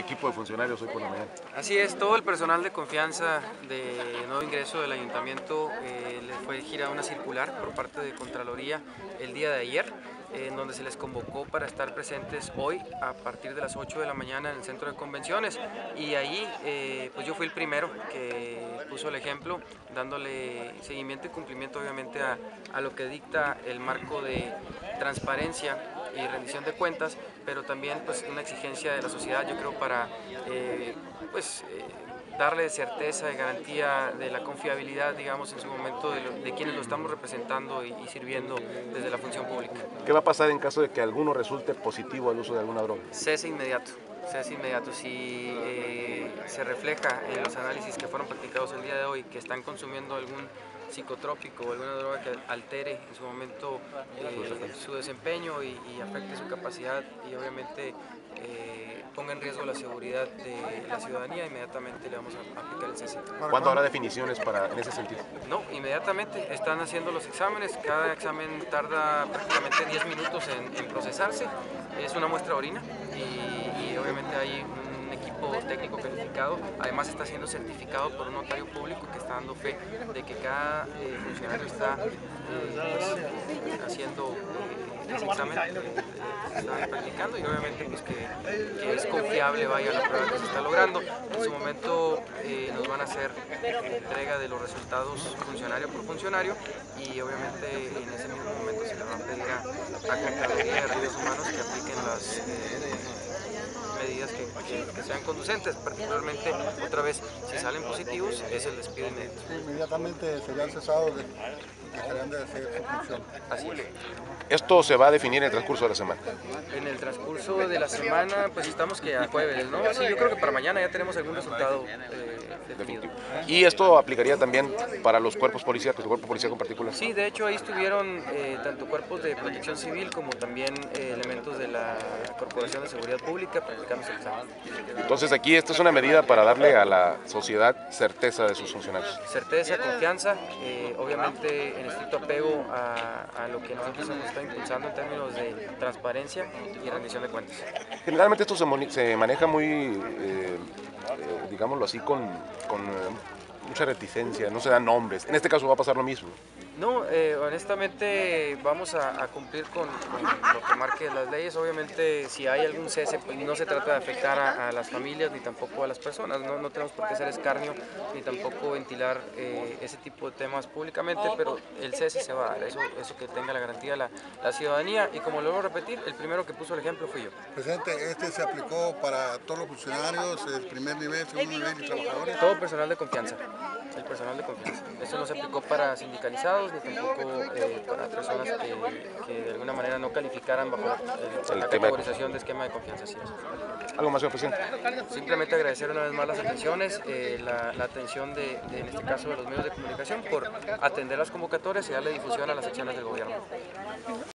equipo de funcionarios hoy por la mañana. Así es, todo el personal de confianza de nuevo ingreso del ayuntamiento le fue girada una circular por parte de Contraloría el día de ayer, en donde se les convocó para estar presentes hoy a partir de las 8 de la mañana en el centro de convenciones, y ahí pues yo fui el primero que puso el ejemplo, dándole seguimiento y cumplimiento obviamente a lo que dicta el marco de transparencia y rendición de cuentas, pero también pues una exigencia de la sociedad, yo creo, para darle certeza y garantía de la confiabilidad, digamos, en su momento de quienes lo estamos representando y sirviendo desde la función pública. ¿Qué va a pasar en caso de que alguno resulte positivo al uso de alguna droga? Cese inmediato. Cese inmediato. Si se refleja en los análisis que fueron practicados el día de hoy que están consumiendo algún psicotrópico o alguna droga que altere en su momento su desempeño y afecte su capacidad y obviamente ponga en riesgo la seguridad de la ciudadanía, inmediatamente le vamos a aplicar el cese. ¿Cuándo habrá definiciones en ese sentido? No, inmediatamente están haciendo los exámenes, cada examen tarda prácticamente 10 minutos en procesarse, es una muestra de orina y obviamente hay un equipo técnico calificado, además está siendo certificado por un notario público que está dando fe de que cada funcionario está haciendo ese examen, se está practicando y obviamente pues que es confiable, vaya, la prueba que se está logrando. En su momento nos van a hacer entrega de los resultados funcionario por funcionario y obviamente en ese mismo momento se le va a pedir a Contraloría de Recursos Humanos que apliquen las medidas que sean conducentes, particularmente otra vez si salen positivos es el despido inmediato. Inmediatamente serían cesados dejarían de hacer su función. Así es. Esto se va a definir en el transcurso de la semana. En el transcurso de la semana, pues estamos que a jueves, ¿no? Sí, yo creo que para mañana ya tenemos algún resultado definido. ¿Y esto aplicaría también para los cuerpos policíacos, el cuerpo policíaco en particular? Sí, de hecho ahí estuvieron tanto cuerpos de protección civil como también elementos de la Corporación de Seguridad Pública practicando su examen. Entonces aquí esta es una medida para darle a la sociedad certeza de sus funcionarios. Certeza, confianza, obviamente en estricto apego a lo que nosotros hemos estado impulsando en términos de transparencia y rendición de cuentas. Generalmente esto se maneja muy, digámoslo así, con mucha reticencia, no se dan nombres. En este caso va a pasar lo mismo. No, honestamente vamos a cumplir con lo que marque las leyes. Obviamente si hay algún cese, pues no se trata de afectar a las familias ni tampoco a las personas. No tenemos por qué hacer escarnio ni tampoco ventilar ese tipo de temas públicamente, pero el cese se va a dar, eso que tenga la garantía la ciudadanía. Y como lo vuelvo a repetir, el primero que puso el ejemplo fui yo. Presidente, ¿este se aplicó para todos los funcionarios, el primer nivel, segundo nivel y trabajadores? Todo personal de confianza. El personal de confianza. Eso no se aplicó para sindicalizados ni tampoco para personas que de alguna manera no calificaran bajo la categorización de esquema de confianza. Así es. ¿Algo más, señor presidente? Simplemente agradecer una vez más las atenciones, la atención en este caso de los medios de comunicación por atender las convocatorias y darle difusión a las acciones del gobierno.